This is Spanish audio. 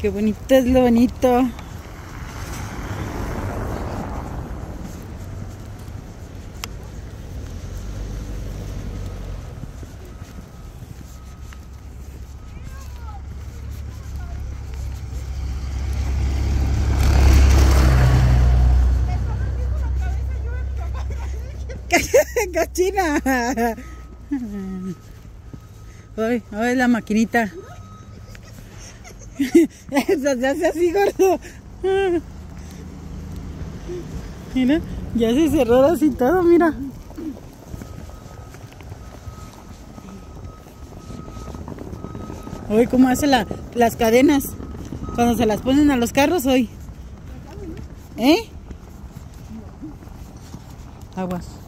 Qué bonito es lo bonito. ¡Cochina! Hoy la maquinita. Se hace así, gordo. Mira, ya se cerró así todo, mira. Hoy cómo hace las cadenas cuando se las ponen a los carros hoy. ¿Eh? Aguas.